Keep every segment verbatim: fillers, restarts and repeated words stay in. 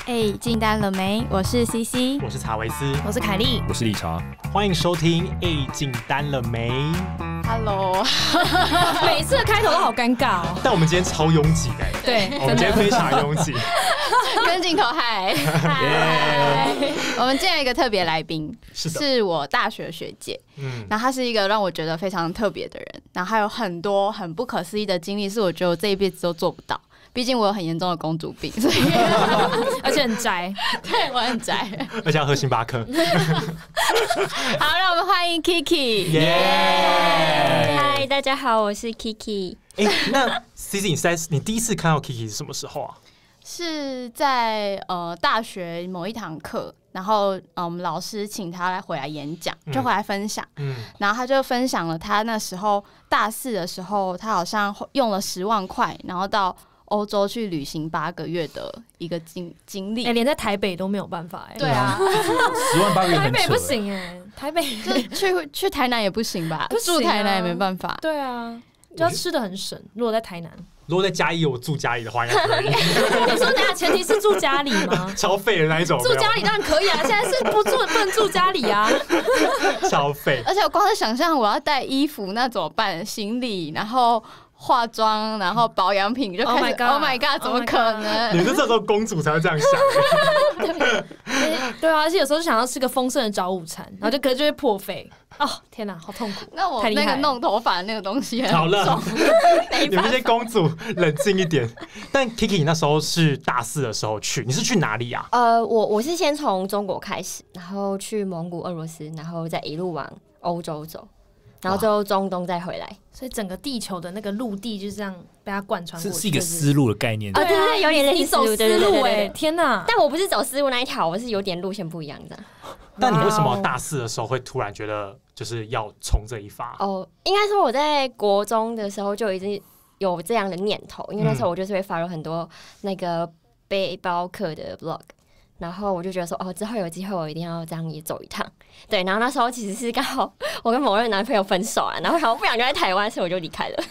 哎，进单了没？我是 C C， 我是查维斯， 我是凯莉， 我是理查。 欢迎收听。哎，进单了没 ？Hello， 每次的开头都好尴尬哦。 但我们今天超拥挤的， 对， 我们今天非常拥挤。 跟镜头嗨，嗨！我们今天有一个特别来宾， 是的， 是我大学学姐。嗯，然后她是一个让我觉得非常特别的人，然后还有很多很不可思议的经历，是我觉得我这一辈子都做不到。毕竟我有很严重的公主病，所以而且很宅， 对我很宅， 而且要喝星巴克。 好，让我们欢迎 Kiki。 耶！ 嗨，大家好，我是 Kiki。 哎、欸，那 C C， 你在你第一次看到 Kiki 是什么时候啊？ 是在呃大学某一堂课，然后呃我们老师请他来回来演讲，就回来分享。嗯，然后他就分享了他那时候大四的时候，他好像用了十万块，然后到欧洲去旅行八个月的一个经经历。 哎、欸，连在台北都没有办法哎、欸。 对啊， 十万八个月台北不行哎、欸，台北就去去台南也不行吧？不行啊、住台南也没办法。 对啊，就要吃的很省。如果在台南。 如果在嘉义，我住嘉义的话，应该可以。 你说那前提是住家里吗？ 超废的那一种。 住家里当然可以啊，现在是不住不能住家里啊。 超废。 而且我光是想象我要带衣服，那怎么办？行李，然后化妆，然后保养品，就开始 Oh my God， 怎么可能？ 你是这时候公主才会这样想。 对, 对啊，而且有时候就想要吃个丰盛的早午餐，然后就可能就会破费。哦，天哪，好痛苦！ 那我那个弄头发的那个东西好了，你们这些公主冷静一点。但 Kiki 那时候是大四的时候去，你是去哪里啊？ 呃，我我是先从中国开始，然后去蒙古、俄罗斯，然后再一路往欧洲走，然后最后中东再回来。 所以整个地球的那个陆地就是这样被它贯穿过去， 是一个丝路的概念。 啊，对对对，有点类似你走丝路哎，天哪！ 但我不是走丝路那一条，我是有点路线不一样的。 但你为什么大四的时候会突然觉得就是要冲这一发？ 哦，应该说我在国中的时候就已经有这样的念头，因为那时候我就是会发了很多那个背包客的 vlog。然后我就觉得说，哦，之后有机会我一定要这样也走一趟，对。然后那时候其实是刚好我跟某任男朋友分手了，然后然后不想留在台湾，所以我就离开了。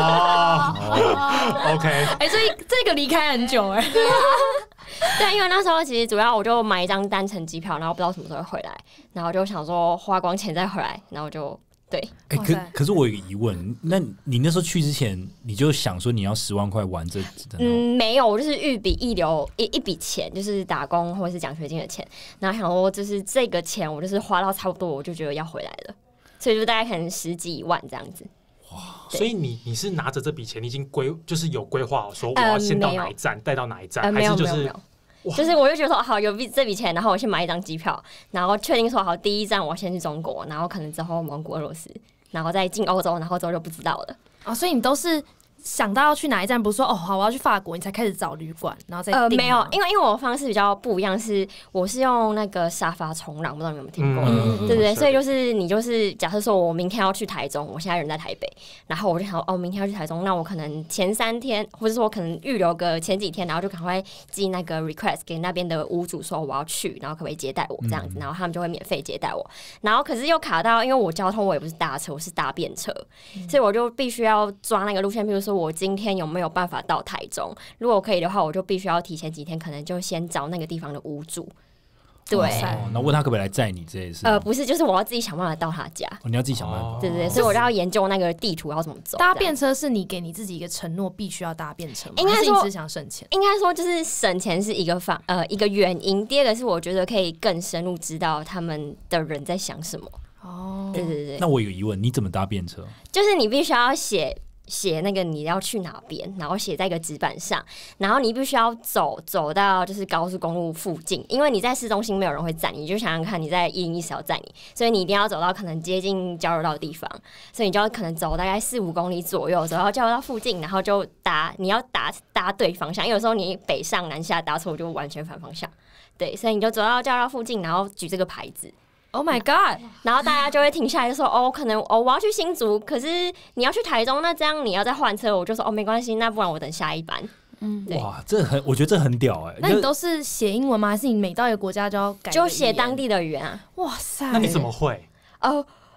哦 ，OK。 哎，所以这个离开很久哎。 对啊，对，因为那时候其实主要我就买一张单程机票，然后不知道什么时候会回来，然后就想说花光钱再回来，然后就。对， 哎、欸，可可是我有一个疑问，那你那时候去之前，你就想说你要十万块玩这？ 嗯，没有，我就是预笔一留一一笔钱，就是打工或者是奖学金的钱，然后想说就是这个钱我就是花到差不多，我就觉得要回来了，所以就大概可能十几万这样子。 哇，所以你你是拿着这笔钱，你已经规就是有规划好说我要先到哪一站，带、呃、到哪一站， 呃、 还是就是？ 就是我就觉得说好有这笔钱，然后我去买一张机票，然后确定说好第一站我先去中国，然后可能之后蒙古、俄罗斯，然后再进欧洲，然后之后就不知道了。 哦，所以你都是想到要去哪一站，不是说哦好我要去法国，你才开始找旅馆，然后再订？ 呃没有，因为因为我的方式比较不一样，是我是用那个沙发冲浪，不知道你们有没有听过？嗯、对不对？所以就是你就是假设说我明天要去台中，我现在人在台北，然后我就想哦明天要去台中，那我可能前三天或者说我可能预留个前几天，然后就赶快寄那个 request 给那边的屋主说我要去，然后可不可以接待我这样子，然后他们就会免费接待我。然后可是又卡到，因为我交通我也不是搭车，我是搭便车，嗯、所以我就必须要抓那个路线，比如说我今天有没有办法到台中？如果可以的话，我就必须要提前几天，可能就先找那个地方的屋主。对， 哦，那问他可不可以来载你这件事？ 呃，不是，就是我要自己想办法到他家。 哦，你要自己想办法。 对对对，所以我就要研究那个地图要怎么走。 搭便车是你给你自己一个承诺，必须要搭便车吗？ 应该说你只想省钱。 应该说就是省钱是一个方呃一个原因，第二个是我觉得可以更深入知道他们的人在想什么。哦，对对对。 那我有疑问，你怎么搭便车？ 就是你必须要写。写那个你要去哪边，然后写在一个纸板上，然后你必须要走走到就是高速公路附近，因为你在市中心没有人会载你，你就想想看你在一零一谁要载你，所以你一定要走到可能接近交流道的地方，所以你就要可能走大概四五公里左右，走到交流道附近，然后就搭你要搭搭对方向，因为有时候你北上南下搭错就完全反方向，对，所以你就走到交流道附近，然后举这个牌子。 Oh my god！ 然后大家就会停下来就说：“哦，可能哦我要去新竹，可是你要去台中，那这样你要再换车。”我就说：“哦，没关系，那不然我等下一班。” 嗯，哇，这很，我觉得这很屌哎、欸。 那你都是写英文吗？还是你每到一个国家就要改？ 就写当地的语言啊？ 哇塞！ 那你怎么会？ 哦、呃，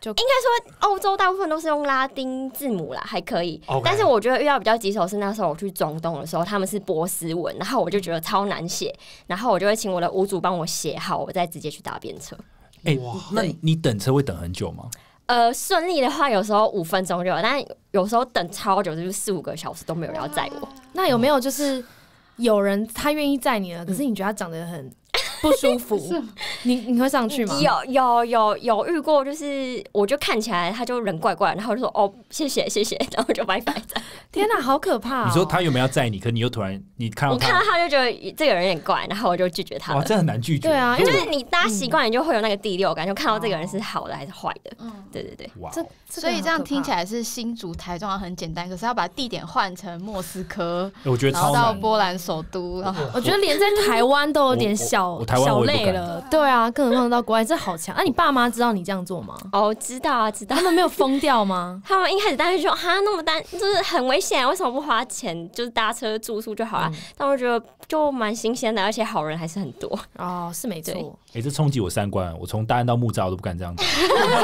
就应该说欧洲大部分都是用拉丁字母啦，还可以。 Okay. 但是我觉得遇到比较棘手是那时候我去中东的时候，他们是波斯文，然后我就觉得超难写，然后我就会请我的屋主帮我写好，我再直接去搭便车。 哎、欸，那你等车会等很久吗？ 呃，顺利的话有时候五分钟就有，但有时候等超久，就是四五个小时都没有人要载我。 那有没有就是有人他愿意载你了，可是你觉得他长得很不舒服，你你会上去吗？ 有有有有遇过，就是我就看起来他就人怪怪，然后我就说哦谢谢谢谢，然后我就拜拜。 天哪，好可怕、哦！ 你说他有没有要载你？可你又突然你看到他， 我看到他就觉得这个人有点怪，然后我就拒绝他了。 哇，这很难拒绝。 对啊， 就是你搭习惯，你就会有那个第六感，就看到这个人是好的还是坏的。嗯，对对对。 哇， 这所以这样听起来是新竹、台中很简单，可是要把地点换成莫斯科， 我觉得超难。 然后到波兰首都，然后我觉得连在台湾都有点小小累了。对啊，更何况到国外，这好强！啊，你爸妈知道你这样做吗？ 哦，知道啊，知道。 他们没有疯掉吗？ 他们一开始当然说哈，那么单就是很危险，为什么不花钱就是搭车住宿就好了？嗯、但我觉得就蛮新鲜的，而且好人还是很多。 哦，是没错。 哎、欸，这冲击我三观，我从大安到木栅我都不敢这样子。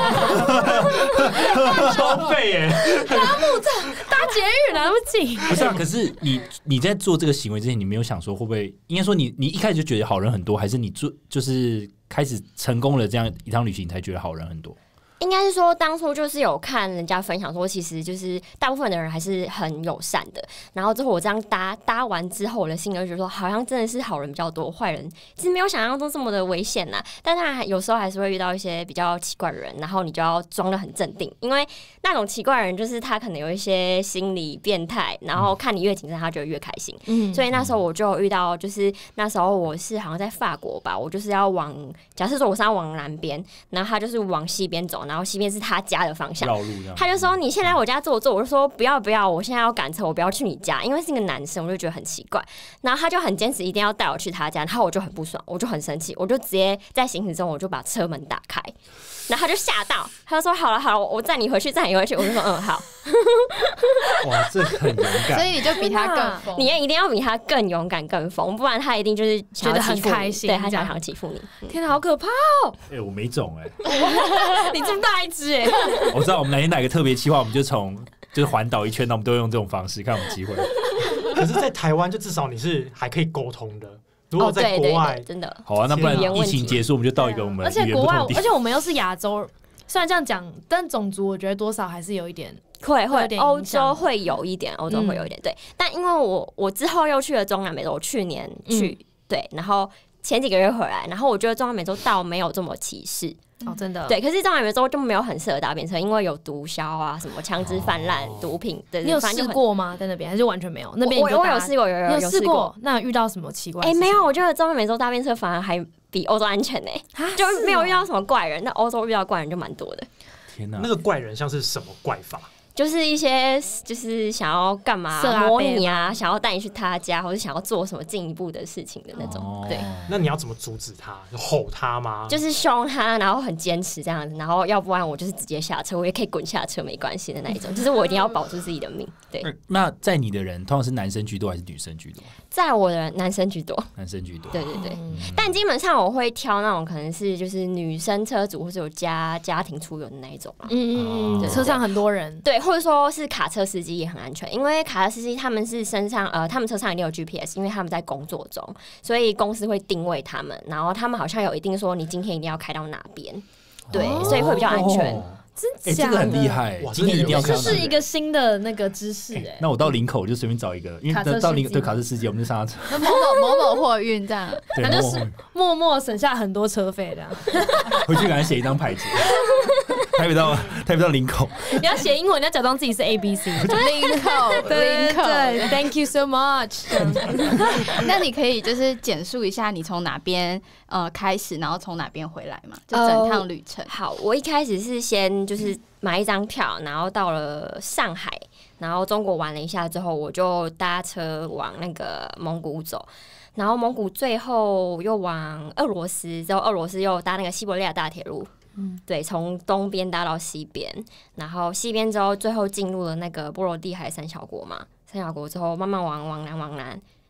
超废耶！ 搭木栅搭捷运来不及。 不是啊，可是你你在做这个行为之前，你没有想说会不会？应该说你你一开始就觉得好人很多，还是你做就是开始成功了这样一趟旅行才觉得好人很多？ 应该是说，当初就是有看人家分享说，其实就是大部分的人还是很友善的。然后之后我这样搭搭完之后，我的心里就觉得说，好像真的是好人比较多，坏人其实没有想象中这么的危险呐。但他有时候还是会遇到一些比较奇怪的人，然后你就要装得很镇定，因为那种奇怪的人就是他可能有一些心理变态，然后看你越紧张，他就越开心。嗯，所以那时候我就有遇到，就是那时候我是好像在法国吧，我就是要往，假设说我是要往南边，然后他就是往西边走。然后西边是他家的方向，他就说你先来我家坐坐，我就说不要不要，我现在要赶车，我不要去你家，因为是一个男生，我就觉得很奇怪。然后他就很坚持一定要带我去他家，然后我就很不爽，我就很生气，我就直接在行驶中我就把车门打开，然后他就吓到，他就说好了好了，我载你回去，载你回去，我就说嗯好。 哇，这很勇敢， 所以你就比他更疯， 你也一定要比他更勇敢更疯，不然他一定就是觉得很开心， 对他想想欺负你。 嗯、天哪，好可怕哦！ 哎、欸，我没种哎、欸， 你这么大一只哎、欸！ 我知道我们哪天哪个特别企划，我们就从就是环岛一圈，那我们都用这种方式，看有没有机会。 可是，在台湾就至少你是还可以沟通的。如果在国外， 哦、对对对真的好啊，那不然疫情结束，我们就到一个我们而且国外，而且我们又是亚洲，虽然这样讲，但种族我觉得多少还是有一点。 会会，欧洲会有一点，欧洲会有一点、嗯、对。但因为我我之后又去了中南美洲，我去年去、嗯、对，然后前几个月回来，然后我觉得中南美洲倒没有这么歧视。 哦，真的， 对，可是中南美洲就没有很适合搭便车，因为有毒枭啊，什么枪支泛滥、哦、毒品。对， 你有试过吗？在那边还是完全没有？那边我我有试过，有有有试过。 那有遇到什么奇怪的？ 哎、欸，没有，我觉得中南美洲搭便车反而还比欧洲安全呢、欸，就没有遇到什么怪人。那欧洲遇到怪人就蛮多的。 天哪， 那个怪人像是什么怪法？ 就是一些就是想要干嘛摸你啊，想要带你去他家，或者想要做什么进一步的事情的那种。哦、对， 那你要怎么阻止他？吼他吗？ 就是凶他，然后很坚持这样子，然后要不然我就是直接下车，我也可以滚下车没关系的那一种。就是我一定要保住自己的命。对。 那在你的人通常是男生居多还是女生居多？ 在我的人男生居多， 男生居多。 对对对，嗯、但基本上我会挑那种可能是就是女生车主或者有家家庭出游的那一种。 嗯嗯嗯，车上很多人。 对，或者说是卡车司机也很安全，因为卡车司机他们是身上呃，他们车上一定有 G P S， 因为他们在工作中，所以公司会定位他们，然后他们好像有一定说你今天一定要开到哪边，对，哦、所以会比较安全。哦真假的、 欸？这个很厉害，今天一定要看到。 这是一个新的那个知识哎、欸。 那我到林口就随便找一个，因为到林对卡车司机，我们就上他车。 那某某某某货运这样， 那就是默默省下很多车费这样。 回去给他写一张牌子，台北到台北到林口。 你要写英文，你要假装自己是 A B C。 林口，林口 ，Thank you so much 。 那你可以就是简述一下你从哪边呃开始，然后从哪边回来嘛？就整趟旅程。 Uh, 好，我一开始是先。就是买一张票，然后到了上海，然后中国玩了一下之后，我就搭车往那个蒙古走，然后蒙古最后又往俄罗斯，之后俄罗斯又搭那个西伯利亚大铁路，嗯，对，从东边搭到西边，然后西边之后最后进入了那个波罗的海三小国嘛，三小国之后慢慢往往南往南，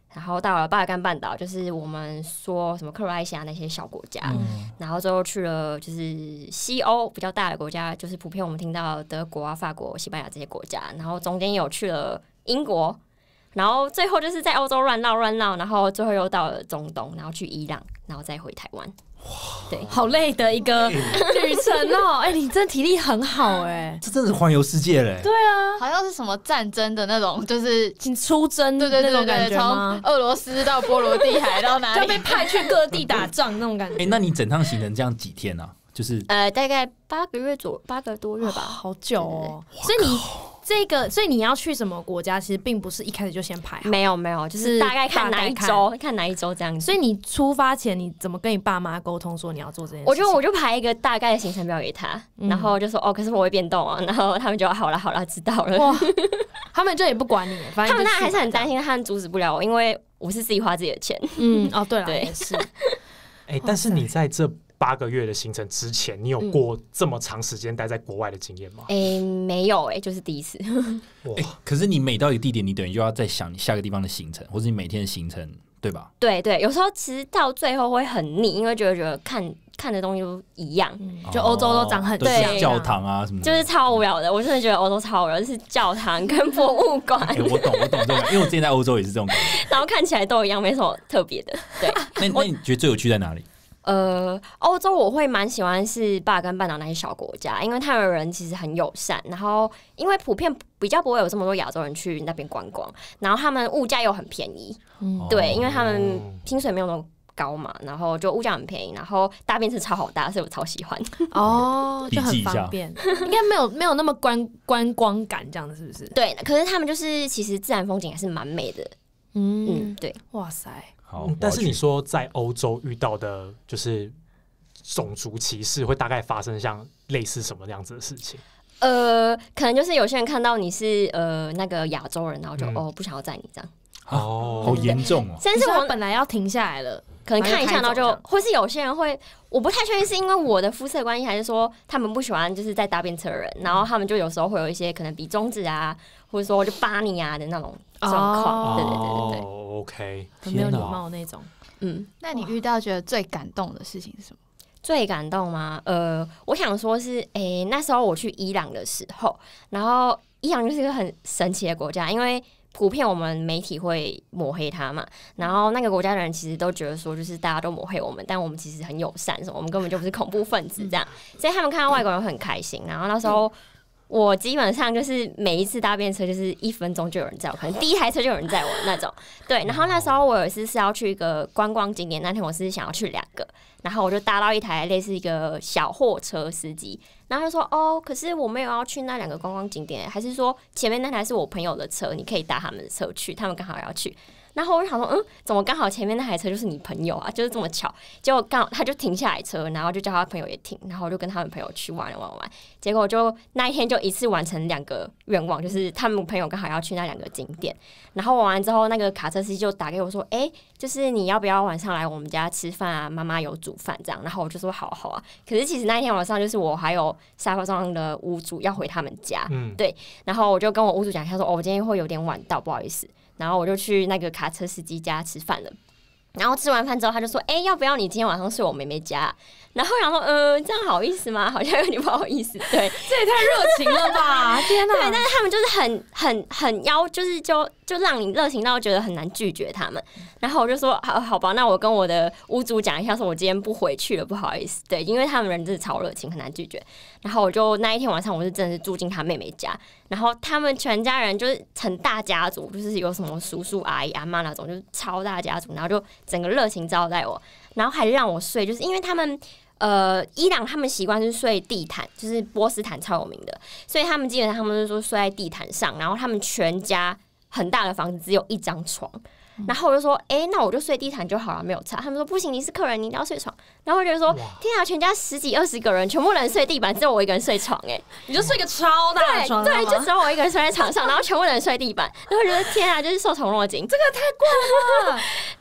然后到了巴尔干半岛，就是我们说什么克罗埃西亚那些小国家， 嗯、 然后最后去了就是西欧比较大的国家，就是普遍我们听到德国啊、法国、西班牙这些国家，然后中间有去了英国，然后最后就是在欧洲乱绕乱绕，然后最后又到了中东，然后去伊朗，然后再回台湾。对， 好累的一个旅程哦！哎、欸，你真的体力很好哎、欸， 这真的是环游世界嘞。 对啊， 好像是什么战争的那种，就是你出征对对对那种感对， 觉吗？ 从俄罗斯到波罗的海到哪里， 就被派去各地打仗那种感觉。 哎、欸，那你整趟行程这样几天呢、啊？就是呃，大概八个月左八个多月吧， 好久哦。所以你这个，所以你要去什么国家，其实并不是一开始就先排好， 没有没有，就是大概看哪一周，看哪一周这样子。 所以你出发前，你怎么跟你爸妈沟通说你要做这件事情？ 我就我就排一个大概的行程表给他，嗯、然后就说哦，可是我会变动啊，然后他们就好了好了，知道了。哇， 他们就也不管你，反正他们当然还是很担心，他们阻止不了我，因为我是自己花自己的钱。 嗯，哦，对了， 对， 也是。 哎、欸，但是你在这八个月的行程之前，你有过这么长时间待在国外的经验吗？ 哎、欸，没有哎、欸，就是第一次。 欸、可是你每到一个地点，你等于就要再想你下个地方的行程，或者你每天的行程，对吧？ 对对，有时候其实到最后会很腻，因为觉得觉得看看的东西都一样， 嗯、就欧洲都长很像， 教堂啊什么的， 就是超无聊的。我真的觉得欧洲超无聊，就是教堂跟博物馆。 欸、我懂，我懂这种，因为我之前在欧洲也是这种感觉。 然后看起来都一样，没什么特别的。对， 那那你觉得最有趣在哪里？ 呃，欧洲我会蛮喜欢是巴尔干半岛那些小国家，因为他们人其实很友善，然后因为普遍比较不会有这么多亚洲人去那边观光，然后他们物价又很便宜，嗯，对，因为他们薪水没有那么高嘛，然后就物价很便宜，然后搭便车超好搭，所以我超喜欢。 哦，就很方便，应该没有没有那么观观光感这样子，是不是？ 对，可是他们就是其实自然风景还是蛮美的，嗯嗯，对， 哇塞。 好， 但是你说在欧洲遇到的，就是种族歧视，会大概发生像类似什么样子的事情？ 呃，可能就是有些人看到你是呃那个亚洲人，然后就、嗯、哦不想要载你这样。 哦，好严重哦！ 但是我本来要停下来了， 可能看一下，然后就，或是有些人会，我不太确定是因为我的肤色关系，还是说他们不喜欢就是在搭便车的人，然后他们就有时候会有一些可能比中指啊，或者说就扒你啊的那种状况。对对对对对。 哦 ，OK， 很没有礼貌那种。 嗯， 那你遇到觉得最感动的事情是什么？ 最感动吗？呃，我想说是，哎、欸，那时候我去伊朗的时候，然后伊朗就是一个很神奇的国家，因为普遍我们媒体会抹黑他嘛，然后那个国家的人其实都觉得说，就是大家都抹黑我们，但我们其实很友善，什么我们根本就不是恐怖分子这样，所以他们看到外国人很开心。然后那时候我基本上就是每一次搭便车就是一分钟就有人载我，可能第一台车就有人载我那种。对，然后那时候我有一次是要去一个观光景点，那天我是想要去两个，然后我就搭到一台类似一个小货车司机。然后他就说哦，可是我没有要去那两个观光景点，还是说前面那台是我朋友的车，你可以搭他们的车去，他们刚好要去。然后我就想说，嗯，怎么刚好前面那台车就是你朋友啊？就是这么巧。结果刚好他就停下来车，然后就叫他朋友也停，然后我就跟他们朋友去玩玩玩。结果就那一天就一次完成两个愿望，就是他们朋友刚好要去那两个景点。然后玩完之后，那个卡车司机就打给我说，哎、欸，就是你要不要晚上来我们家吃饭啊？妈妈有煮饭这样。然后我就说好好啊。可是其实那一天晚上就是我还有沙发上的屋主要回他们家，嗯，对。然后我就跟我屋主讲一下说，哦，我今天会有点晚到，不好意思。然后我就去那个卡车司机家吃饭了，然后吃完饭之后，他就说：“哎、欸，要不要你今天晚上睡我妹妹家？”然后然后嗯，这样好意思吗？好像有点不好意思。对，这也太热情了吧！天哪！ 对，但是他们就是很很很邀，就是就就让你热情到觉得很难拒绝他们。然后我就说：“好好吧，那我跟我的屋主讲一下，说我今天不回去了，不好意思。”对，因为他们人真的超热情，很难拒绝。然后我就那一天晚上，我是真的是住进他妹妹家。然后他们全家人就是很大家族，就是有什么叔叔阿姨阿嬷那种，就是超大家族，然后就整个热情招待我，然后还让我睡，就是因为他们呃伊朗他们习惯是睡地毯，就是波斯毯超有名的，所以他们基本上他们都说睡在地毯上，然后他们全家很大的房子只有一张床。然后我就说，哎、欸，那我就睡地毯就好了，没有差。他们说不行，你是客人，你一定要睡床。然后我就说，天啊，全家十几二十个人，全部人睡地板，只有我一个人睡床、欸，哎， 你就睡个超大的床， 对，对，就只有我一个人睡在床上，然后全部人睡地板。然后我觉得天啊，就是受宠若惊， 这个太过了，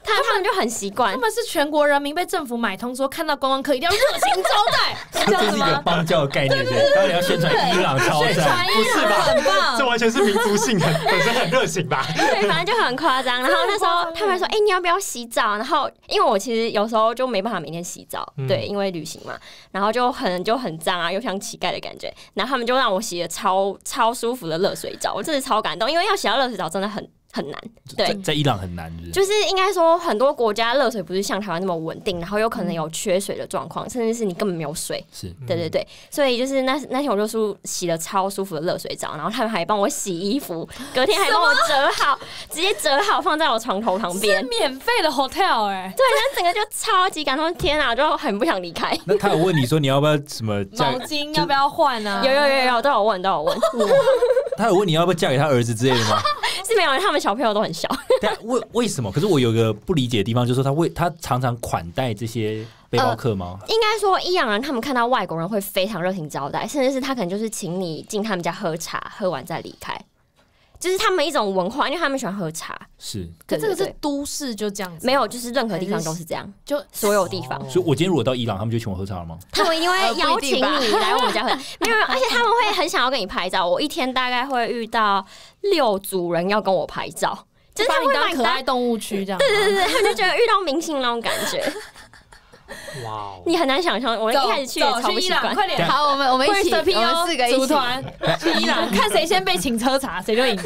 他他们就很习惯， 他们是全国人民被政府买通，说看到观光客一定要热情招待，是这样这是一个子吗？ 邦交的概念，对，当然要宣传伊朗超赞， 不是吧？ 很棒这完全是民族性很本身很热情吧？ 对，反正就很夸张。然后那时候他们还说：“哎、欸，你要不要洗澡？”然后因为我其实有时候就没办法每天洗澡， 嗯、 对，因为旅行嘛，然后就很就很脏啊，又像乞丐的感觉。然后他们就让我洗了超超舒服的热水澡，我真的超感动，因为要洗到热水澡真的很。很难，对， 在，在伊朗很难是不是， 就是应该说很多国家热水不是像台湾那么稳定，然后有可能有缺水的状况，甚至是你根本没有水。 是， 对对对，所以就是那那天我就舒洗了超舒服的热水澡，然后他们还帮我洗衣服，隔天还帮我折好，直接折好放在我床头旁边， 是免费的 hotel 哎、欸， 对，那整个就超级感动，天啊，就很不想离开。 那他有问你说你要不要什么毛巾要不要换啊？ 有有有有都有问都有问， 他有问你要不要嫁给他儿子之类的吗？ 是没有，他们小朋友都很小。 但为为什么？可是我有个不理解的地方，就是说他为他常常款待这些背包客吗？ 呃、应该说，伊朗人他们看到外国人会非常热情招待，甚至是他可能就是请你进他们家喝茶，喝完再离开。就是他们一种文化，因为他们喜欢喝茶。 是， 可这个是都市就这样子， 没有，就是任何地方都是这样， 就所有地方。 所以，我今天如果到伊朗，他们就请我喝茶了吗？ 他们一定会邀请你来我们家喝，没有，而且他们会很想要跟你拍照。我一天大概会遇到六组人要跟我拍照，就是他们会当可爱动物区这样。 对对对，他们就觉得遇到明星那种感觉。 哇哦！ 你很难想象，我一开始去也超不习惯。 快点， 好，我们我们一起，我们四个一起组团去伊朗，看谁先被请喝茶，谁就赢。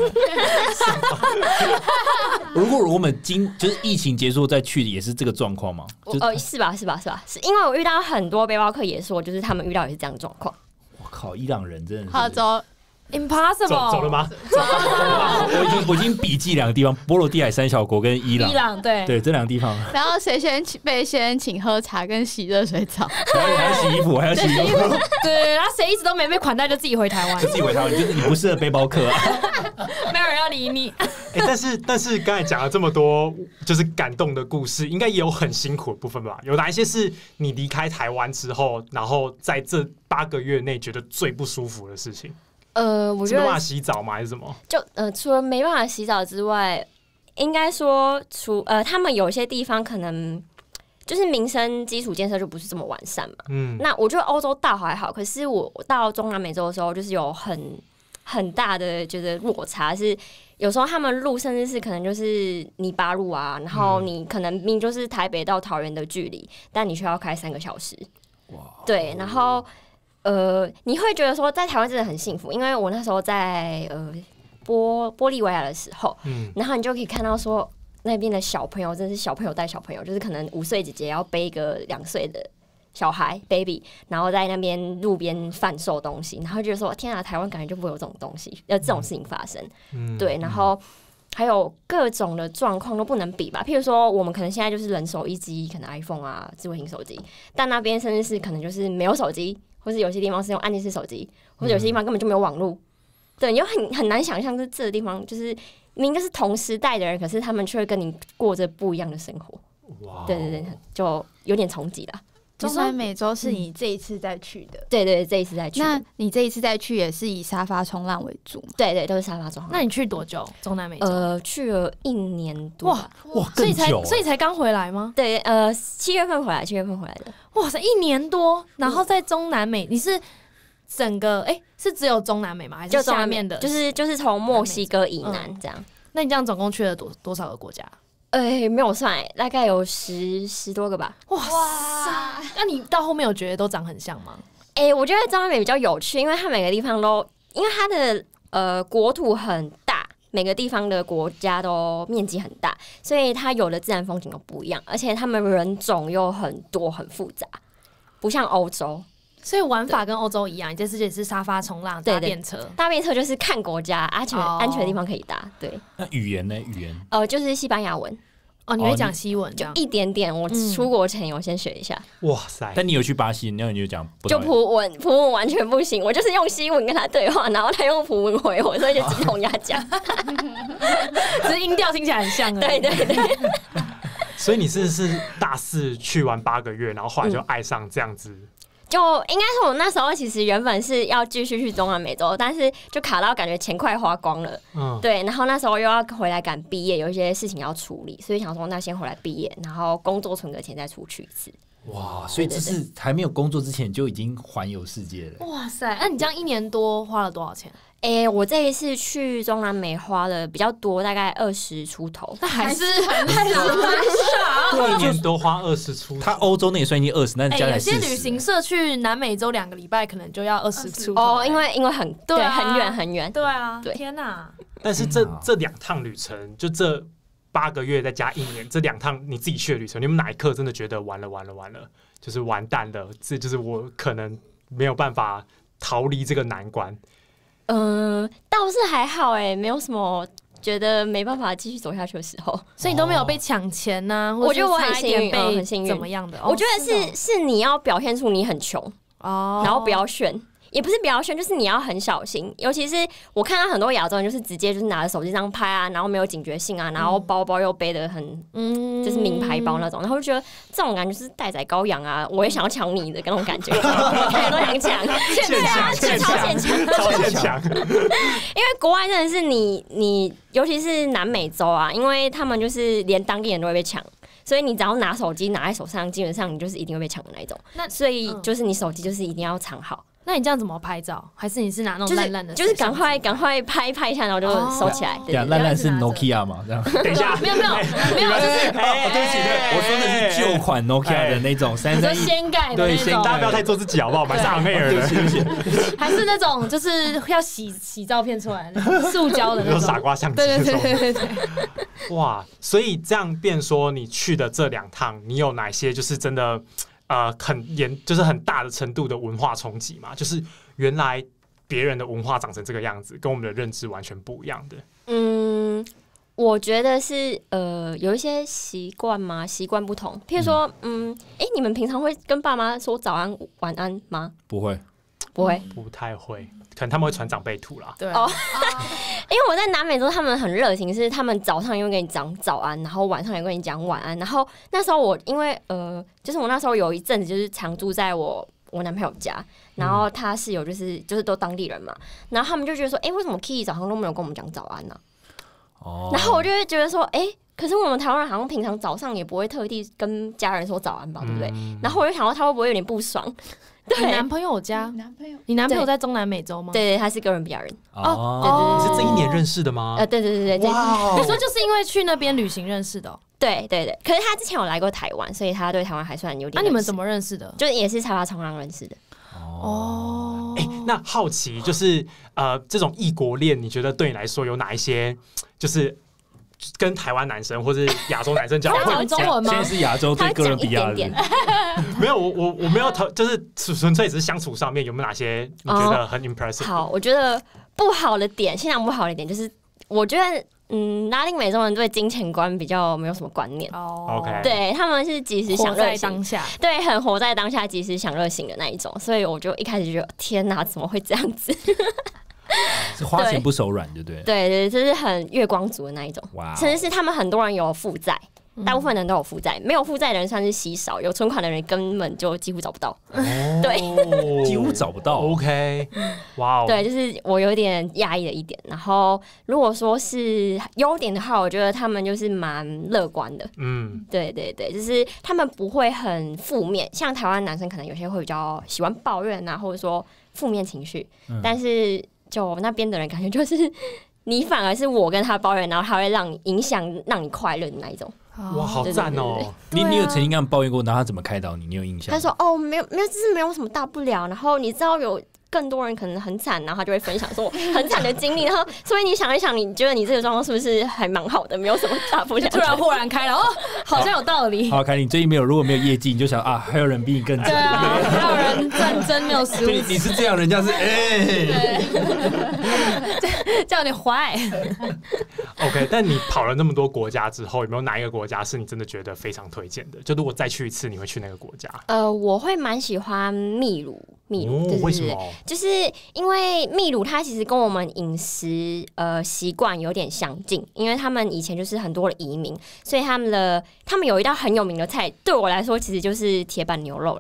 如果我们今就是疫情结束再去，也是这个状况吗？ 呃，是吧？是吧？是吧？是因为我遇到很多背包客也说，就是他们遇到也是这样的状况。 我靠，伊朗人真的是。 好走。 Impossible， 走, 走了吗？ 走了我已经我已经笔记两个地方，波罗的海三小国跟伊朗。 伊朗对对这两个地方。 然后谁先被先请喝茶跟洗热水澡， 还要还要洗衣服，还要洗衣服。 对，然后谁一直都没被款待，就自己回台湾， 就自己回台湾，就是你不适合背包客啊， 没有人要理你。 哎、欸，但是但是刚才讲了这么多，就是感动的故事，应该也有很辛苦的部分吧？有哪一些是你离开台湾之后，然后在这八个月内觉得最不舒服的事情？ 呃，我觉得没办法洗澡吗？还是什么？ 就呃，除了没办法洗澡之外，应该说除呃，他们有些地方可能就是民生基础建设就不是这么完善嘛。嗯，那我觉得欧洲倒还好，可是我到中南美洲的时候，就是有很很大的觉得落差，是有时候他们路甚至是可能就是泥巴路啊，然后你可能明明就是台北到桃园的距离，但你却要开三个小时。哇，对，然后。呃，你会觉得说在台湾真的很幸福，因为我那时候在呃玻玻利维亚的时候，嗯，然后你就可以看到说那边的小朋友真的是小朋友带小朋友，就是可能五岁姐姐要背一个两岁的小孩 baby， 然后在那边路边贩售东西，然后觉得说天啊，台湾感觉就不会有这种东西，呃，这种事情发生，嗯，对，然后还有各种的状况都不能比吧，譬如说我们可能现在就是人手一机，可能 iPhone 啊，智慧型手机，但那边甚至是可能就是没有手机。或是有些地方是用按键式手机，或者有些地方根本就没有网络，对，你就很很难想象，是这个地方就是明明就是同时代的人，可是他们却会跟你过着不一样的生活。哇，对对对，就有点冲击啦。 中南美洲是你这一次再去的， 对对，这一次再去。 那你这一次再去也是以沙发冲浪为主吗？ 对对，都是沙发冲浪。 那你去多久？中南美洲？ 呃，去了一年多。 哇哇，所以才所以才刚回来吗？ 对，呃，七月份回来，七月份回来的。 哇塞，一年多，然后在中南美，你是整个哎、欸、是只有中南美吗？还是下面的？ 就是就是从墨西哥以南这样、嗯。 那你这样总共去了多多少个国家？ 哎、欸，没有算，大概有十十多个吧。 哇塞！那你到后面有觉得都长很像吗？ 哎、欸，我觉得中南美比较有趣，因为它每个地方都，因为它的呃国土很大，每个地方的国家都面积很大，所以它有的自然风景都不一样，而且他们人种又很多很复杂，不像欧洲。 所以玩法跟欧洲一样，你这次也是沙发冲浪、搭便车。 搭便车就是看国家，安全、oh. 安全的地方可以搭。对。 那语言呢？语言？ 呃，就是西班牙文。 哦，你会讲西文？ 就一点点。我出国前有先学一下。 哇塞！ 但你有去巴西，然后你就讲就葡文，葡文完全不行。我就是用西文跟他对话，然后他用葡文回我，所以就只同人家讲。 只是音调听起来很像。 对对对。 所以你是是大四去完八个月，然后后来就爱上这样子。 就应该是我那时候其实原本是要继续去中南美洲，但是就卡到感觉钱快花光了，嗯，对，然后那时候又要回来赶毕业，有一些事情要处理，所以想说那先回来毕业，然后工作存个钱再出去一次。 哇，所以这是还没有工作之前就已经环游世界了。 哇塞，那你这样一年多花了多少钱？ 哎、欸，我这一次去中南美花了比较多，大概二十出头， 那还是很少，很少。一年多花二十出头， 他欧洲那也算已经二十，那加起来四十。 有些旅行社去南美洲两个礼拜，可能就要二十出头。 哦，因为因为很对、啊、很远很远。 对啊， 对， 天哪！ 但是这这两趟旅程，就这八个月再加一年，这两趟你自己去的旅程，你们哪一刻真的觉得完了完了完了，就是完蛋了？这就是我可能没有办法逃离这个难关。 嗯、呃，倒是还好哎、欸，没有什么觉得没办法继续走下去的时候， 所以你都没有被抢钱呐、啊？ 我觉得我很幸运， 被很幸运， 怎么样的？ 我觉得是、哦、是, 是你要表现出你很穷哦，然后不要炫。也不是比较炫，就是你要很小心，尤其是我看到很多亚洲人就是直接就是拿着手机这样拍啊，然后没有警觉性啊，然后包包又背得很，嗯，就是名牌包那种，然后就觉得这种感觉就是待宰羔羊啊，我也想要抢你的那种感觉，大家都想抢， 现场， 现超现场， 超现场， 因为国外真的是你你，尤其是南美洲啊，因为他们就是连当地人都会被抢。所以你只要拿手机拿在手上，基本上你就是一定会被抢的那一种。那所以就是你手机就是一定要藏好。 那你这样怎么拍照？还是你是拿那种烂烂的？ 就是赶快赶快拍拍一下，然后就收起来。 对啊，烂烂是 Nokia 嘛？这样。 等一下， 没有没有没有，就是哦，对不起，对，我说的是旧款 Nokia 的那种三三一掀盖的那种。 大家不要太做自己好不好？蛮是 on air 的。 还是那种就是要洗洗照片出来的塑胶的那种傻瓜相机。 对对对对对。 哇，所以这样变说，你去的这两趟，你有哪些就是真的呃很严，就是很大的程度的文化冲击嘛？就是原来别人的文化长成这个样子，跟我们的认知完全不一样的。 嗯，我觉得是呃有一些习惯嘛，习惯不同。譬如说，嗯，哎、嗯欸，你们平常会跟爸妈说早安、晚安吗？ 不会， 不会， 不太会。可能他们会传长辈图啦。 对哦， 因为我在南美洲，他们很热情，是他们早上也会跟你讲早安，然后晚上也跟你讲晚安。然后那时候我因为呃，就是我那时候有一阵子就是常住在我我男朋友家，然后他室友就是就是都当地人嘛，然后他们就觉得说，哎、欸，为什么 Kiki 早上都没有跟我们讲早安呢、啊？哦，然后我就会觉得说，哎、欸。可是我们台湾人好像平常早上也不会特地跟家人说早安吧，对不对？嗯、然后我就想到他会不会有点不爽？对， 你男朋友家， 男朋友， 你男朋友在中南美洲吗？ 对对，他是哥伦比亚人。 哦， 对对对， 你是这一年认识的吗？ 呃，对对对对。 哇， 你说就是因为去那边旅行认识的、哦？ 对对对。可是他之前有来过台湾，所以他对台湾还算有点。 那、啊、你们怎么认识的？ 就也是插发冲浪认识的。 哦， 哎、欸，那好奇就是呃，这种异国恋，你觉得对你来说有哪一些就是？跟台湾男生或是亚洲男生交往，中文吗？ 现在是亚洲对哥伦比亚人， 没有我我我没有投，就是纯粹只是相处上面有没有哪些你觉得很 impressive？、哦、 好，我觉得不好的点，现场不好的点就是，我觉得嗯，拉丁美洲人对金钱观比较没有什么观念。 哦 ，OK， 对他们是及时享乐当下， 对，很活在当下，及时享乐型的那一种，所以我就一开始就觉得天哪，怎么会这样子？ 是花钱不手软，对不对？ 对对，就是很月光族的那一种。哇！甚至是他们很多人有负债，大部分人都有负债，没有负债的人算是稀少，有存款的人根本就几乎找不到。 哦、 对， 几乎找不到。 OK， 哇哦！ 对，就是我有点压抑的一点。然后如果说是优点的话，我觉得他们就是蛮乐观的。嗯，对对对，就是他们不会很负面，像台湾男生可能有些会比较喜欢抱怨啊，或者说负面情绪，嗯、但是。就那边的人感觉就是，你反而是我跟他抱怨，然后他会让你影响让你快乐的那一种。 哇，好赞哦！ 你你有曾经跟他抱怨过，然后他怎么开导你？你有印象？ 他说：“哦，没有没有，这是没有什么大不了。然后你知道有更多人可能很惨，然后他就会分享说很惨的经历。然后所以你想一想，你觉得你这个状况是不是还蛮好的？没有什么大不了。 突然豁然开朗，哦，好像有道理。 好，凯莉，你最近没有如果没有业绩，你就想啊，还有人比你更惨。 对啊，还有人战争没有失误。 你你是这样，人家是哎。欸” 这样有点坏。 OK， 但你跑了那么多国家之后，有没有哪一个国家是你真的觉得非常推荐的？就如果再去一次，你会去那个国家？ 呃，我会蛮喜欢秘鲁。秘鲁、哦、 为什么？ 就是因为秘鲁它其实跟我们饮食呃习惯有点相近，因为他们以前就是很多的移民，所以他们的他们有一道很有名的菜，对我来说其实就是铁板牛肉啦。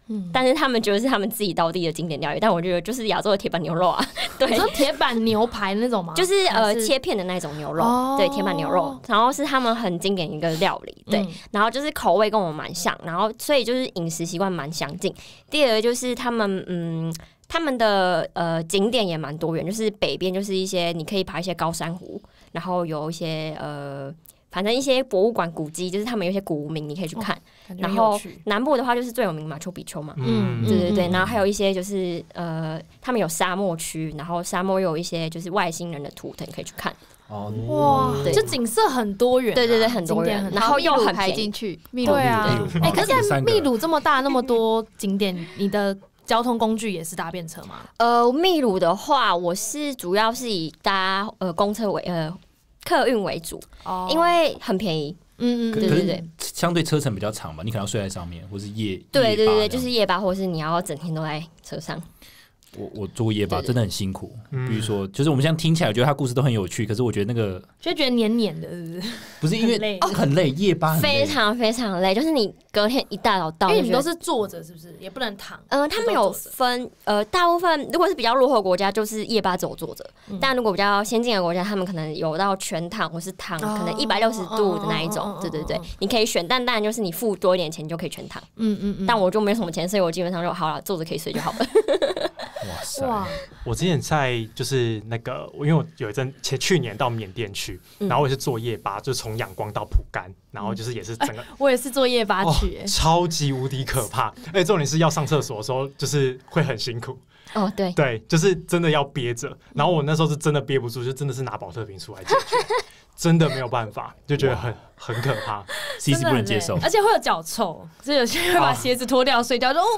嗯，但是他们觉得是他们自己当地的经典料理，但我觉得就是亚洲的铁板牛肉啊，对， 你说铁板牛排那种吗？ 就是呃是切片的那种牛肉， 哦对，铁板牛肉，然后是他们很经典一个料理，对， 嗯然后就是口味跟我们蛮像，然后所以就是饮食习惯蛮相近。第二个就是他们嗯。他们的呃景点也蛮多元，就是北边就是一些你可以爬一些高山湖，然后有一些呃反正一些博物馆古迹，就是他们有一些古无名你可以去看。 哦、 然后南部的话就是最有名马丘比丘嘛， 嗯， 对对对，然后还有一些就是呃他们有沙漠区，然后沙漠又有一一些就是外星人的图腾可以去看。 哦， 哇， 对就景色很多元、啊， 对对对，很多人，然后又很排便宜进去， 对啊，哎、欸，可是在秘鲁这么大那么多景点，你的交通工具也是搭便车吗？ 呃，秘鲁的话，我是主要是以搭呃公车为呃客运为主，哦，因为很便宜。 嗯嗯， 对对对， 相对车程比较长嘛，你可能要睡在上面，或是夜对对对，就是夜巴，或是你要整天都在车上。 我我做夜巴真的很辛苦，比如说，就是我们现在听起来，我觉得他故事都很有趣，可是我觉得那个就觉得黏黏的，是不是？ 不是因为很累，夜巴非常非常累，就是你隔天一大早到， 因为你都是坐着，是不是？也不能躺。 嗯、呃，他们有分，呃，大部分如果是比较落后国家，就是夜巴只有坐着，嗯，但如果比较先进的国家，他们可能有到全躺或是躺，哦，可能一百六十度的那一种，哦，对对对，你可以选，但当然就是你付多一点钱，你就可以全躺。嗯嗯嗯。但我就没什么钱，所以我基本上就好了，坐着可以睡就好了。 哇塞！我之前在就是那个，因为我有一阵前去年到缅甸去，然后我也是坐夜巴，就从仰光到蒲甘，然后就是也是整个，欸， 我也是坐夜巴去，欸哦，超级无敌可怕。而且重点是要上厕所的时候，就是会很辛苦。 哦，对对，就是真的要憋着。然后我那时候是真的憋不住，就真的是拿保特瓶出来解决。真的没有办法，就觉得很很可怕 ，C C 不能接受， 而且会有脚臭，所以有些人会把鞋子脱掉睡觉，就哦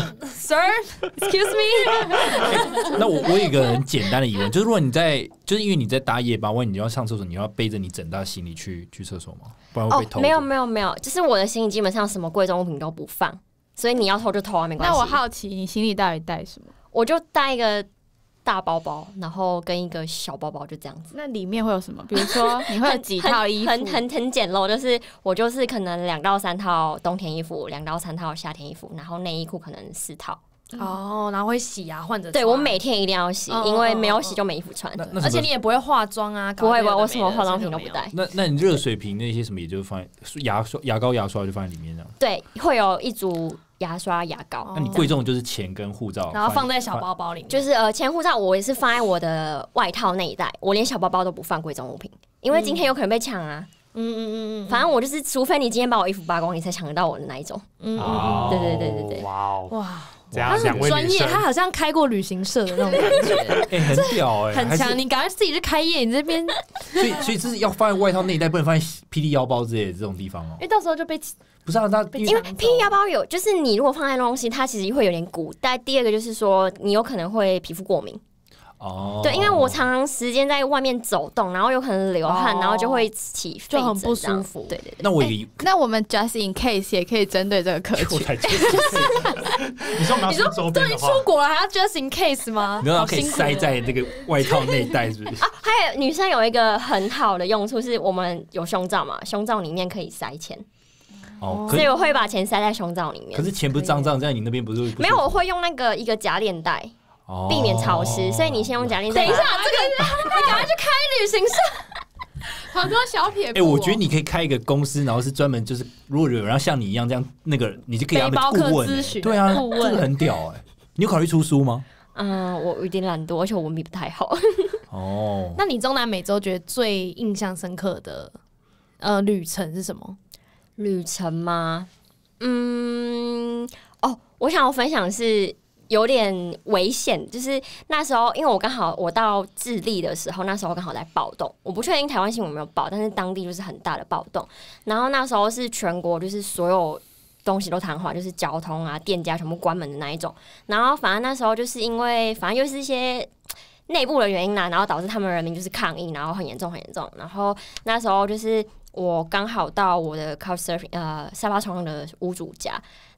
，Sir，excuse me 。 那我我有一个很简单的疑问，就是如果你在，就是因为你在搭夜巴，万一你要上厕所，你要背着你整大行李去去厕所吗？不然会被偷。 哦，没有没有没有，就是我的行李基本上什么贵重物品都不放，所以你要偷就偷啊，没关系。 那我好奇，你行李到底带什么？ 我就带一个大包包，然后跟一个小包包，就这样子。 那里面会有什么？比如说你会有几套衣服？ 很很很简陋，就是我就是可能两到三套冬天衣服，两到三套夏天衣服，然后内衣裤可能四套。 哦，然后会洗啊，换着。 对，我每天一定要洗，哦，因为没有洗就没衣服穿。 而且你也不会化妆啊， 不会不会，我什么化妆品都不带。 那那你热水瓶那些什么也就放在牙刷、牙膏、牙刷就放在里面这样。 对，会有一组牙刷、牙膏。 那你贵重就是钱跟护照， 然后放在小包包里面。 就是呃，钱、护照我也是放在我的外套内袋，我连小包包都不放贵重物品，因为今天有可能被抢啊。嗯嗯嗯嗯，反正我就是，除非你今天把我衣服扒光，你才抢得到我的那一种。嗯嗯嗯，对对对对对。 哇哦哇！ 他很专业，他好像开过旅行社的那种感觉， 哎，很屌哎， 很强。你赶快自己去开业，你这边。 所以所以这是要放在外套内袋，不能放在霹雳腰包之类的这种地方哦。 因为到时候就被不是啊，他因为霹雳腰包有，就是你如果放在东西，它其实会有点鼓。但第二个就是说，你有可能会皮肤过敏。哦，对，因为我常常时间在外面走动，然后有可能流汗，然后就会起痱疹， 就很不舒服。 对对对。 那我欸、那我们 just in case 也可以针对这个客群。 你说我们要出周边的话， 你出国了还要 just in case 吗？ 你知道可以塞在这个外套内袋，是不是？ 啊，还有女生有一个很好的用处，是我们有胸罩嘛，胸罩里面可以塞钱。哦，所以我会把钱塞在胸罩里面。 可是钱不是脏脏在你那边，不是？ 没有，我会用那个一个夹链袋。避免潮湿，所以你先用夹链袋。 等一下，这个你赶快去开旅行社， 好多小撇步。 哎，我觉得你可以开一个公司，然后是专门就是，如果有人像你一样这样，那个你就可以让他们顾问。对啊，这个很屌哎！你有考虑出书吗？ 嗯，我有点懒惰，而且我文笔不太好。 哦，那你中南美洲觉得最印象深刻的呃旅程是什么？ 旅程吗？嗯，哦，我想要分享的是。有点危险，就是那时候，因为我刚好我到智利的时候，那时候刚好在暴动，我不确定台湾新闻有没有报，但是当地就是很大的暴动。然后那时候是全国就是所有东西都瘫痪，就是交通啊、店家全部关门的那一种。然后反正那时候就是因为反正又是一些内部的原因啦，然后导致他们人民就是抗议，然后很严重很严重。然后那时候就是我刚好到我的 Couchsurfing 呃沙发床的屋主家。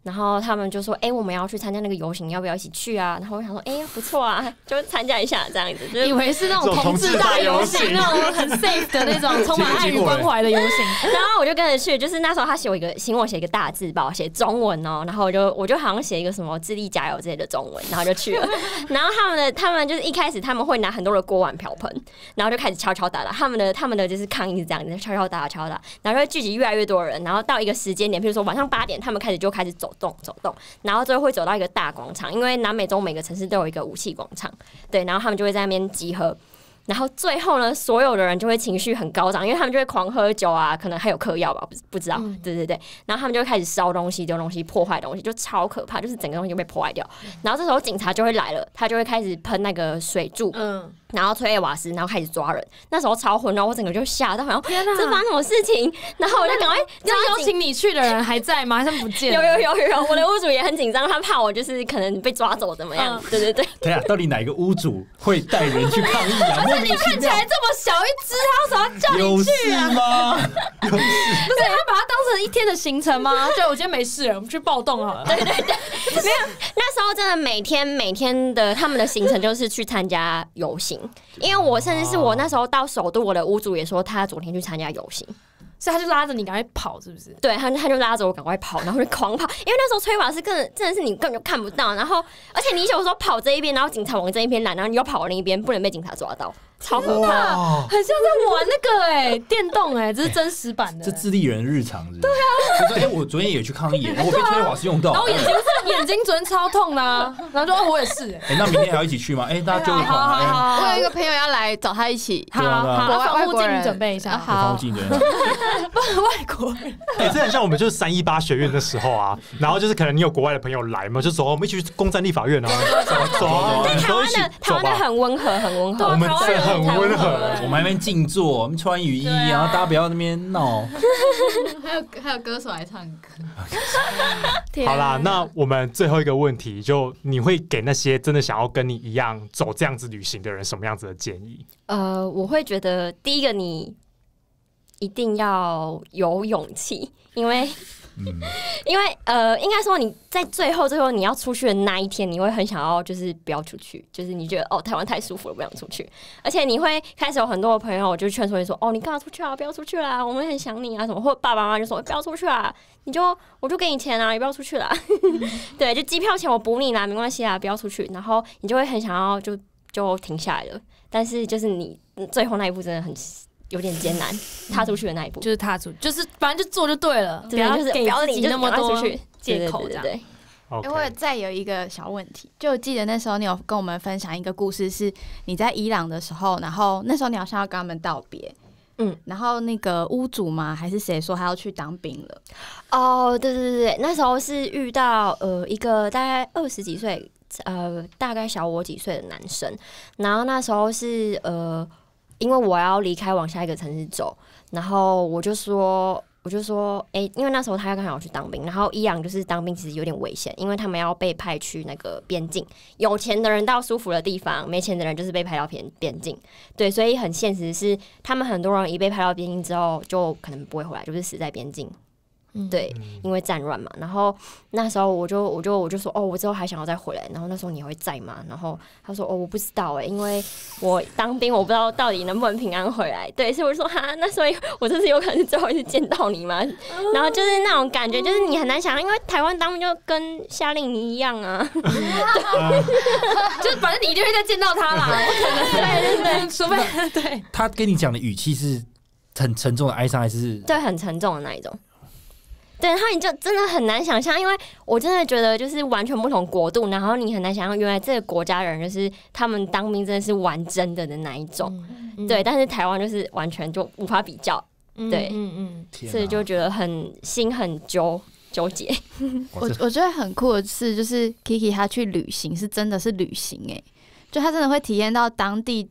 然后他们就说：“哎、欸，我们要去参加那个游行，要不要一起去啊？”然后我想说：“哎、欸，不错啊，就参加一下这样子。”就以为是那种同志大游行，那种很 safe 的那种充满爱与关怀的游行。 然后我就跟着去，就是那时候他写我一个，请我写一个大字报，写中文哦。然后我就我就好像写一个什么智利加油之类的中文，然后就去了。然后他们的他们就是一开始他们会拿很多的锅碗瓢盆，然后就开始敲敲打打。他们的他们的就是抗议是这样子，敲敲打打敲打，然后会聚集越来越多人。然后到一个时间点，比如说晚上八点，他们开始就开始走动走动，然后最后会走到一个大广场，因为南美洲每个城市都有一个武器广场，对，然后他们就会在那边集合。然后最后呢，所有的人就会情绪很高涨，因为他们就会狂喝酒啊，可能还有嗑药吧，不不知道，嗯、对对对。然后他们就会开始烧东西、丢东西、破坏东西，就超可怕，就是整个东西就被破坏掉。然后这时候警察就会来了，他就会开始喷那个水柱，嗯，然后催泪瓦斯，然后开始抓人。那时候超混乱，我整个就吓到，好像天哪，这发生什么事情？然后我就赶快， 那邀请你去的人还在吗？还是不见了？ 有有有有，我的屋主也很紧张，他怕我就是可能被抓走怎么样？嗯、对对对。 对啊，到底哪个屋主会带人去抗议啊？ 而且你看起来这么小一只，他为什么要叫你去啊？ 有事吗？有事？不是他把它当成一天的行程吗？对，我今天没事，我们去暴动好了。 对对对，没有，那时候真的每天每天的他们的行程就是去参加游行，因为我甚至是我那时候到首都，我的屋主也说他昨天去参加游行。 所以他就拉着你赶快跑，是不是？ 对，他他就拉着我赶快跑，然后就狂跑，因为那时候催瓦斯根本真的是你根本就看不到，然后而且你有时候跑这一边，然后警察往这一边拦，然后你又跑往另一边，不能被警察抓到，超可怕， 很像在玩那个哎、欸、电动哎、欸，这是真实版的， 这智利人日常是不是？对啊， 就是哎、欸，我昨天也去抗议，然后我被催瓦斯用到， 然后眼睛眼睛昨天超痛的、啊，然后就哦我也是哎、 欸，那明天还要一起去吗？哎、欸，大家就一好好好，我有一个朋友要来找他一起， 好好，防护镜准备一下， 好，防护镜对， 外国。 哎、欸，这很像我们就是三一八学院的时候啊，然后就是可能你有国外的朋友来嘛，就走，我们一起去攻占立法院啊，走走啊， 但台湾的台湾的很温和，很温和， 我们这很温和， 我们还没静坐，我们穿雨衣，啊、然后大家不要那边闹。 还有还有歌手来唱歌。 好啦，那我们最后一个问题，就你会给那些真的想要跟你一样走这样子旅行的人什么样子的建议？ 呃，我会觉得第一个你。一定要有勇气，因为，嗯、因为呃，应该说你在最后最后你要出去的那一天，你会很想要就是不要出去，就是你觉得哦台湾太舒服了，不想出去，而且你会开始有很多的朋友就劝说你说哦你干嘛出去啊，不要出去啦，我们很想你啊什么，或爸爸妈妈就说不要出去啦，你就我就给你钱啊，你不要出去啦，对，就机票钱我补你啦，没关系啦，不要出去，然后你就会很想要就就停下来了，但是就是你最后那一步真的很。有点艰难，踏出去的那一步、 嗯、就是踏出，就是反正就做就对了， 不要给自己那么多借口这样。 对， 因为再有一个小问题，就记得那时候你有跟我们分享一个故事，是你在伊朗的时候，然后那时候你好像要跟他们道别，嗯，然后那个屋主嘛还是谁说他要去当兵了？ 哦，对对对对，那时候是遇到呃一个大概二十几岁，呃大概小我几岁的男生，然后那时候是呃。因为我要离开往下一个城市走，然后我就说，我就说，哎、欸，因为那时候他刚好去当兵，然后伊朗就是当兵其实有点危险，因为他们要被派去那个边境，有钱的人到舒服的地方，没钱的人就是被派到边边境，对，所以很现实是，他们很多人一被派到边境之后，就可能不会回来，就是死在边境。对，因为战乱嘛，然后那时候我就我就我就说哦，我之后还想要再回来，然后那时候你会在吗？然后他说哦，我不知道哎、欸，因为我当兵，我不知道到底能不能平安回来。对，所以我就说哈，那所以我这次有可能是最后一次见到你吗？然后就是那种感觉，就是你很难想象，因为台湾当兵就跟夏令营一样啊， 就反正你一定会再见到他啦，不可能，对对对，除非对他跟你讲的语气是很沉重的哀伤，还是对很沉重的那一种。对，然后你就真的很难想象，因为我真的觉得就是完全不同国度，然后你很难想象原来这个国家人就是他们当兵真的是玩真的的那一种，嗯嗯、对，但是台湾就是完全就无法比较，对，嗯嗯嗯，所以就觉得很心很揪纠结。 我我觉得很酷的是，就是 Kiki 他去旅行是真的是旅行哎、欸，就他真的会体验到当地的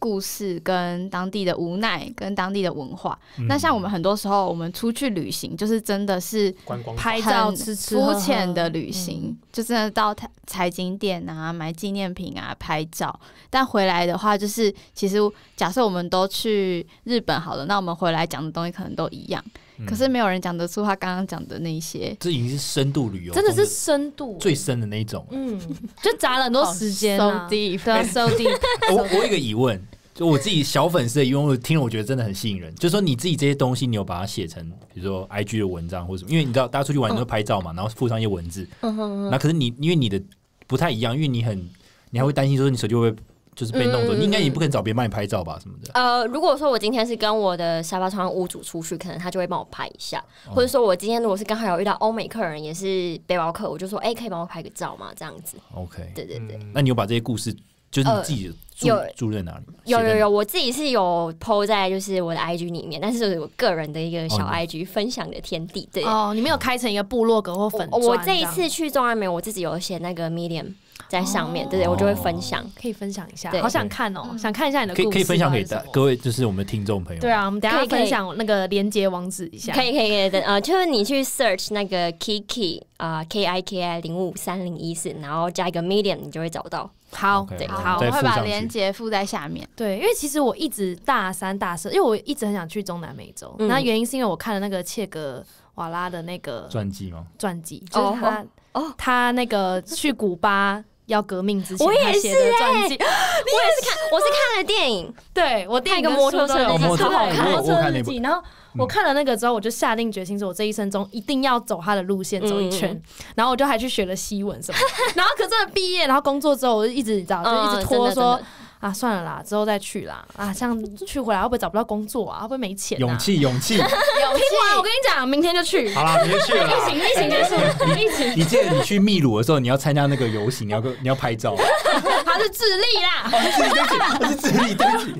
故事、跟当地的无奈、跟当地的文化。 嗯、 那像我们很多时候，我们出去旅行，就是真的是观光拍照、吃吃肤浅的旅行， 嗯、 就真的到采景点啊、买纪念品啊、拍照。但回来的话，就是其实假设我们都去日本好了，那我们回来讲的东西可能都一样。可是没有人讲得出他刚刚讲的那些， 这已经是深度旅游， 真的是深度最深的那一种。 嗯，就砸了很多时间啊 ，so deep， 对啊 ，so deep 我我有一个疑问，就我自己小粉丝的疑问，我听了我觉得真的很吸引人。就是说你自己这些东西，你有把它写成，比如说 I G 的文章或什么？因为你知道大家出去玩都会拍照嘛，然后附上一些文字。嗯哼。那可是你因为你的不太一样，因为你很你还会担心说你手机会不会就是被弄走，嗯、你应该也不可能找别人帮你拍照吧什么的。 呃，如果说我今天是跟我的沙发床屋主出去，可能他就会帮我拍一下，哦、或者说我今天如果是刚好有遇到欧美客人，也是背包客，我就说，哎、欸，可以帮我拍个照吗？这样子。 OK， 对对对。 嗯、那你有把这些故事，就是你自己住、呃、住在哪里？ 有有有，我自己是有 po 在就是我的 I G 里面，但是我个人的一个小 I G 分享的天地。对哦，你没有开成一个部落格或粉专？ 我这一次去中南美，我自己有写那个 Medium。在上面，哦、对对，我就会分享， 可以分享一下，好想看哦，想看一下你的故事， 可以可以分享给各位，就是我们的听众朋友。 对啊，我们等一下分享那个连结网址一下， 可以可以可以的，呃，就是你去 search 那个 Kiki 啊、呃、，K I K I 零五三零一四，然后加一个 Medium， 你就会找到。 好， okay, 对，好，我会把连结附在下面。 对，因为其实我一直大三、大四，因为我一直很想去中南美洲，那、嗯、原因是因为我看了那个切格瓦拉的那个传记吗？ 传记，就是他，哦，哦他那个去古巴。要革命之前，我也是哎、欸，我也是看，我是看了电影， 对我电影一个摩托车的那个超好看，摩托车日记。 然后我看了那个之后，我就下定决心说，我这一生中一定要走他的路线，走一圈。嗯、然后我就还去学了西文什么，然后可真的毕业，然后工作之后，我就一直你知道，就一直拖说。嗯啊，算了啦，之后再去啦。啊，像去回来会不会找不到工作啊？会不会没钱、啊？ 勇气，勇气， 勇气！听完我跟你讲，明天就去。 好啦，明天去了。 疫情，疫情结束，疫情。 你记得你去秘鲁的时候，你要参加那个游行，你要你要拍照。 他是智利啦， 他是智利，对不起。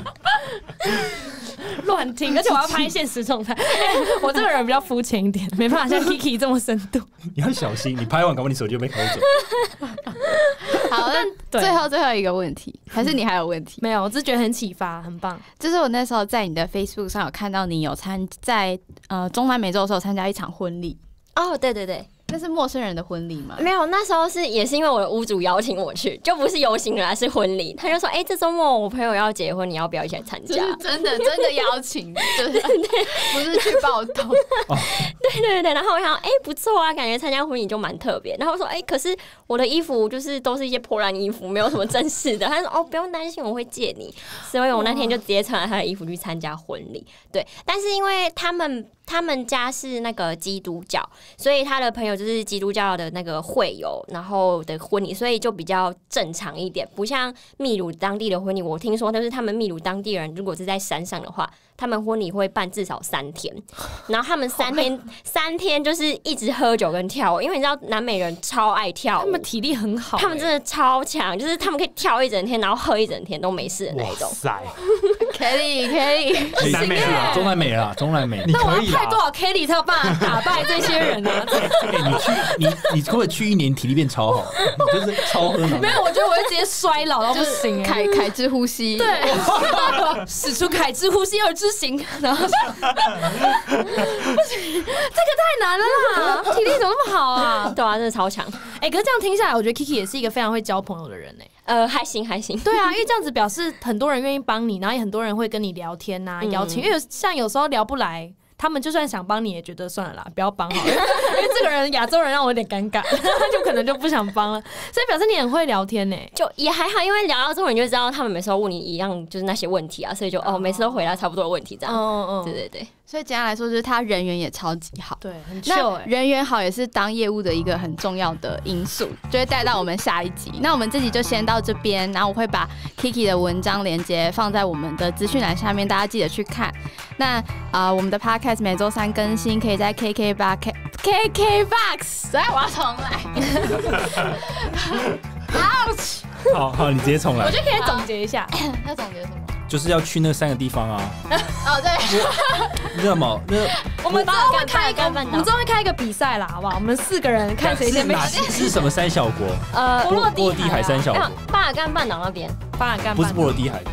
乱听，而且我要拍现实状态。我这个人比较肤浅一点，没办法像 Kiki 这么深度。 你要小心，你拍完搞不好你手机就被抠走。 好，那最后最后一个问题，还是你还有问题？ 没有，我只是觉得很启发，很棒。 就是我那时候在你的 Facebook 上有看到你有参在呃中南美洲的时候参加一场婚礼。 哦，对对对。 那是陌生人的婚礼吗？ 没有，那时候是也是因为我的屋主邀请我去，就不是游行啦，是婚礼。他就说：“哎、欸，这周末我朋友要结婚，你要不要一起来参加？” 真的真的邀请，就是不是去报道。 哦、对对对，然后我想，哎、欸，不错啊，感觉参加婚礼就蛮特别。然后我说：“哎、欸，可是我的衣服就是都是一些破烂衣服，没有什么正式的。”他说：“哦，不用担心，我会借你。”所以我那天就直接穿了他的衣服去参加婚礼。对，但是因为他们。他们家是那个基督教，所以他的朋友就是基督教的那个会友，然后的婚礼，所以就比较正常一点，不像秘鲁当地的婚礼。我听说，就是他们秘鲁当地人如果是在山上的话，他们婚礼会办至少三天，然后他们三天三天就是一直喝酒跟跳舞，因为你知道南美人超爱跳舞， 他们体力很好、欸， 他们真的超强，就是他们可以跳一整天，然后喝一整天都没事的那一种。 哇塞， 可以可以， 南美啦， 中南美啦，中南美， 你可以啦。 派多少 Kelly 才有办法打败这些人呢、啊？ 欸、你去你你会不会去一年体力变超好？你就是超喝没有，我觉得我会直接衰老到不行、欸， 凯凯之呼吸， 对，使出凯之呼吸而之行，然后不行，这个太难了啦，体力怎么那么好啊？ 对啊，真的超强。 哎、欸，可是这样听下来，我觉得 Kiki 也是一个非常会交朋友的人哎、欸。 呃，还行还行。 对啊，因为这样子表示很多人愿意帮你，然后也很多人会跟你聊天呐、啊、邀请、嗯。因为像有时候聊不来。他们就算想帮你，也觉得算了啦，不要帮好了，因为这个人亚洲人让我有点尴尬，就可能就不想帮了。所以表示你很会聊天呢、欸， 就也还好，因为聊到之后你就知道他们每次都问你一样，就是那些问题啊，所以就哦，每次都回答差不多的问题这样。嗯嗯，对对对。 所以简单来说，就是他人缘也超级好， 对，很 chill 欸。 人缘好也是当业务的一个很重要的因素，就会带到我们下一集。那我们这集就先到这边，然后我会把 Kiki 的文章连结放在我们的资讯栏下面，大家记得去看。那啊、呃，我们的 Podcast 每周三更新，可以在 K K box K K box， 来，我要重来。Ouch！ 好好，你直接重来。 我觉得可以总结一下， 要总结什么？ 就是要去那三个地方啊！ 哦，对， 你知道吗？那我们之后会开一个，我们之后会开一个比赛啦，好不好？我们四个人看谁先被。 是什么三小国？ 呃， 波罗的海三小国， 巴尔干半岛那边， 巴尔干不是波罗的海，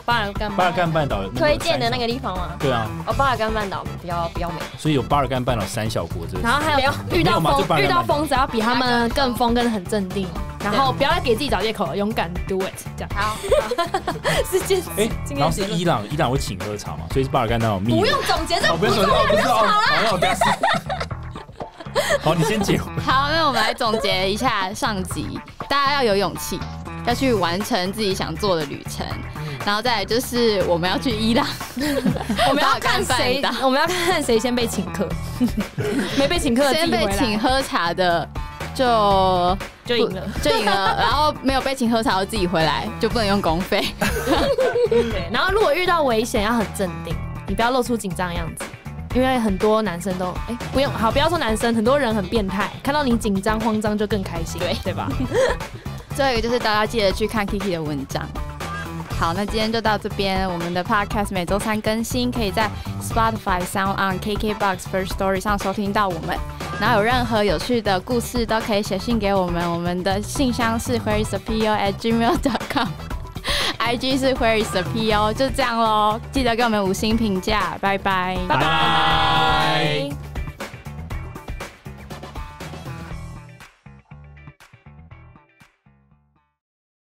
巴尔干巴尔干半岛推荐的那个地方吗？ 对啊， 哦，巴尔干半岛比较比较美， 所以有巴尔干半岛三小国这个。 然后还有遇到疯，遇到疯子要比他们更疯，更很镇定，然后不要再给自己找借口了，勇敢 do it， 这样。好，是这哎，然后是伊朗，伊朗会请喝茶嘛，所以是巴尔干半岛蜜。 不用总结，这不用总结，不是好了，好，等下。好，你先解。 好，那我们来总结一下上集，大家要有勇气，要去完成自己想做的旅程。然后再来就是我们要去伊朗， 我们要看谁，我们要看谁先被请客，没被请客的先被请喝茶的就就赢了， 就赢了。然后没有被请喝茶的自己回来就不能用公费。 对，然后如果遇到危险要很镇定，你不要露出紧张的样子。因为很多男生都哎、欸、不用好，不要说男生，很多人很变态，看到你紧张慌张就更开心，对对吧？ 最后一个就是大家记得去看 Kiki 的文章。好，那今天就到这边，我们的 Podcast 每周三更新，可以在 Spotify、SoundOn、K K B O X、First Story 上收听到我们。然后有任何有趣的故事都可以写信给我们，我们的信箱是 Where is the P O at gmail dot com。I G 是 Where is the P O， 就这样咯，记得给我们五星评价，拜拜， 拜拜。